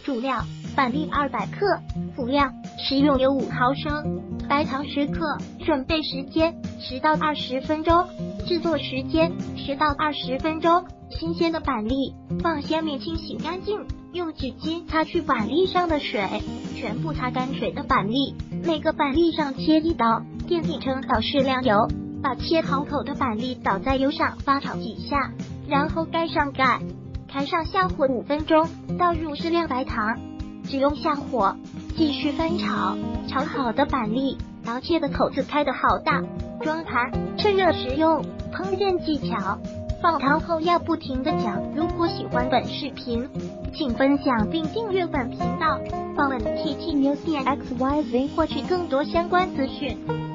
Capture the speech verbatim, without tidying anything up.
主料板栗二百克，辅料食用油五毫升，白糖十克。准备时间十到二十分钟，制作时间十到二十分钟。新鲜的板栗放鲜面清洗干净，用纸巾擦去板栗上的水，全部擦干水的板栗，每个板栗上切一刀，垫底层倒适量油，把切好口的板栗倒在油上翻炒几下，然后盖上盖，开上下火五分钟，倒入适量白糖，只用下火，继续翻炒。炒好的板栗，刀切的口子开得好大，装盘，趁热食用。烹饪技巧：放汤后要不停地搅。如果喜欢本视频，请分享并订阅本频道，访问 T T News 点 X Y Z 获取更多相关资讯。